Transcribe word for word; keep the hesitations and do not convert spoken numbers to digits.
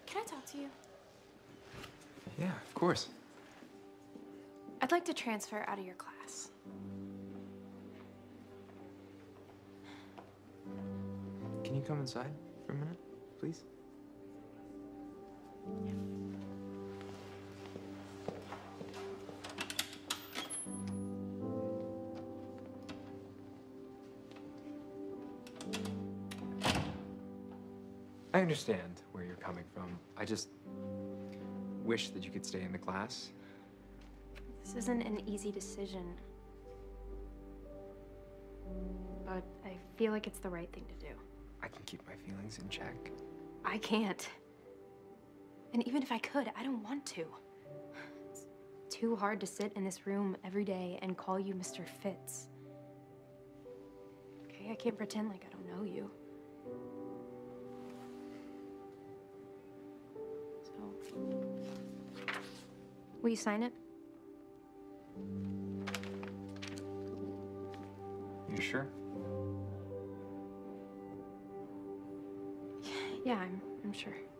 Can I talk to you? Yeah, of course. I'd like to transfer out of your class. Can you come inside for a minute, please? Yeah. I understand where you're coming from. I just wish that you could stay in the class. This isn't an easy decision. But I feel like it's the right thing to do. I can keep my feelings in check. I can't. And even if I could, I don't want to. It's too hard to sit in this room every day and call you Mister Fitz. Okay, I can't pretend like I don't know you. So, will you sign it? You sure? Yeah, I'm, I'm sure.